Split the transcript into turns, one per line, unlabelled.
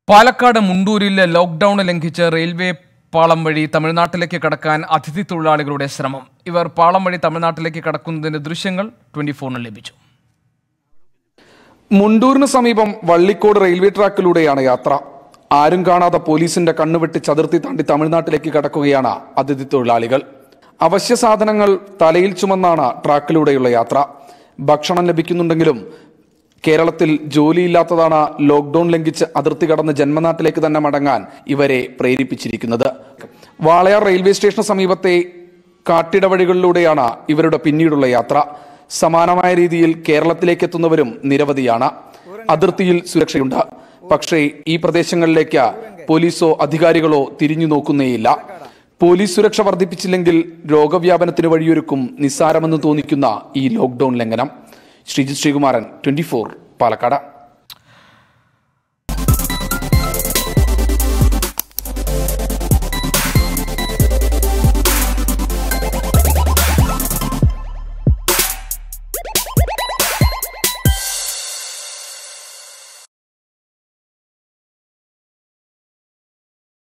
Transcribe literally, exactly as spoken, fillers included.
പാലക്കാട് മുണ്ടൂരിലെ ലോക്ക്ഡൌൺ ലംഘിച്ച് റെയിൽവേ പാളം വഴി തമിഴ്നാട്ടിലേക്ക് കടക്കാൻ അതിഥി തൊഴിലാളികളുടെ ശ്രമം. ഇവർ പാളം വഴി തമിഴ്നാട്ടിലേക്ക് കടക്കുന്നതിന്റെ ദൃശ്യങ്ങൾ ട്വന്റി ഫോറിന് ലഭിച്ചു.
മുണ്ടൂരിന് സമീപം വള്ളിക്കോട് റെയിൽവേ ട്രാക്കിലൂടെയാണ് യാത്ര. ആരും കാണാതെ പോലീസിന്റെ കണ്ണുവെട്ടി ചതുർത്തി താണ്ടി തമിഴ്നാട്ടിലേക്ക് കടക്കുകയാണ് അതിഥി തൊഴിലാളികൾ. അവശ്യ സാധനങ്ങൾ തലയിൽ ചുമന്നാണ് ട്രാക്കിലൂടെയുള്ള യാത്ര. ഭക്ഷണം ലഭിക്കുന്നുണ്ടെങ്കിലും കേരളത്തിൽ ജോലിയില്ലാത്തതാണ് ലോക്ക്ഡൌൺ ലംഘിച്ച് അതിർത്തി കടന്ന് ജന്മനാട്ടിലേക്ക് തന്നെ മടങ്ങാൻ ഇവരെ പ്രേരിപ്പിച്ചിരിക്കുന്നത്. വാളയാർ റെയിൽവേ സ്റ്റേഷന് സമീപത്തെ കാട്ടിടവഴികളിലൂടെയാണ് ഇവരുടെ പിന്നീടുള്ള യാത്ര. സമാനമായ രീതിയിൽ കേരളത്തിലേക്ക് എത്തുന്നവരും നിരവധിയാണ്. അതിർത്തിയിൽ സുരക്ഷയുണ്ട്. പക്ഷേ ഈ പ്രദേശങ്ങളിലേക്ക് പോലീസോ അധികാരികളോ തിരിഞ്ഞു നോക്കുന്നേയില്ല. പോലീസ് സുരക്ഷ വർദ്ധിപ്പിച്ചില്ലെങ്കിൽ രോഗവ്യാപനത്തിന് വഴിയൊരുക്കും നിസ്സാരമെന്ന് തോന്നിക്കുന്ന ഈ ലോക്ക്ഡൌൺ ലംഘനം. Sreejith Sreekumaran, twenty four, Palakkad.